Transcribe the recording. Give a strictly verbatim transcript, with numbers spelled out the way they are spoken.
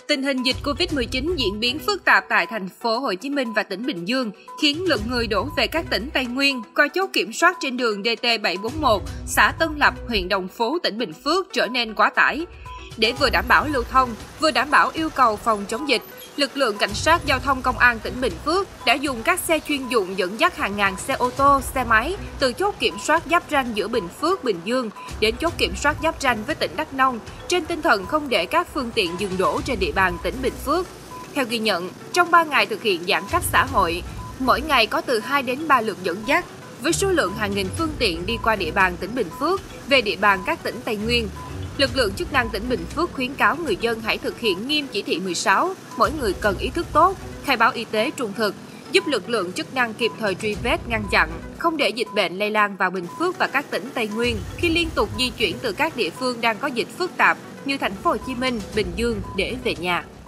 Tình hình dịch Covid mười chín diễn biến phức tạp tại thành phố Hồ Chí Minh và tỉnh Bình Dương, khiến lượng người đổ về các tỉnh Tây Nguyên qua chốt kiểm soát trên đường D T bảy bốn một, xã Tân Lập, huyện Đồng Phú, tỉnh Bình Phước trở nên quá tải. Để vừa đảm bảo lưu thông, vừa đảm bảo yêu cầu phòng chống dịch, lực lượng cảnh sát giao thông công an tỉnh Bình Phước đã dùng các xe chuyên dụng dẫn dắt hàng ngàn xe ô tô, xe máy từ chốt kiểm soát giáp ranh giữa Bình Phước, Bình Dương đến chốt kiểm soát giáp ranh với tỉnh Đắk Nông, trên tinh thần không để các phương tiện dừng đỗ trên địa bàn tỉnh Bình Phước. Theo ghi nhận, trong ba ngày thực hiện giãn cách xã hội, mỗi ngày có từ hai đến ba lượt dẫn dắt, với số lượng hàng nghìn phương tiện đi qua địa bàn tỉnh Bình Phước về địa bàn các tỉnh Tây Nguyên. Lực lượng chức năng tỉnh Bình Phước khuyến cáo người dân hãy thực hiện nghiêm chỉ thị mười sáu, mỗi người cần ý thức tốt, khai báo y tế trung thực, giúp lực lượng chức năng kịp thời truy vết, ngăn chặn, không để dịch bệnh lây lan vào Bình Phước và các tỉnh Tây Nguyên khi liên tục di chuyển từ các địa phương đang có dịch phức tạp như thành phố Hồ Chí Minh, Bình Dương để về nhà.